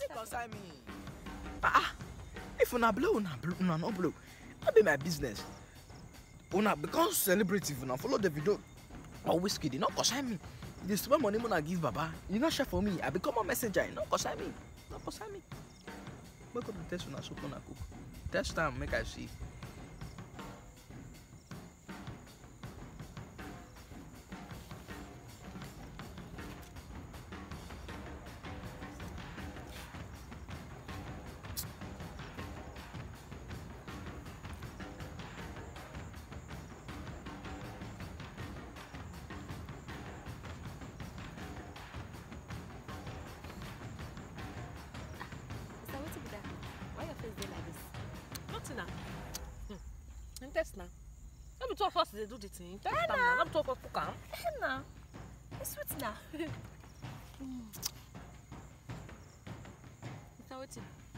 concern me. If una blow, una no blow. That be my business. Una become celebrity, una follow the video. Always kidding, not concern me. The small money I give Baba, you not share for me. I become a messenger, not concern me. Not concern me. Make up the test una soup una cook. Test time, make I see. Test now. Let me talk first. They do the thing. Test now. Let me talk first. Come. Now. It's sweet now. Mr. Waiting.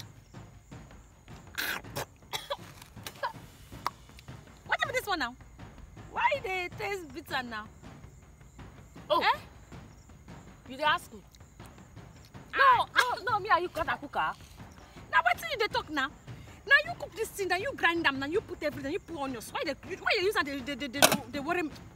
What about this one now? Why they taste bitter now? Oh. Eh? You ask me? No, me are you got a cooker? Now what do you talk now? Now you cook this thing, then you grind them, then you put everything, you put onions. Why you use that they worry me?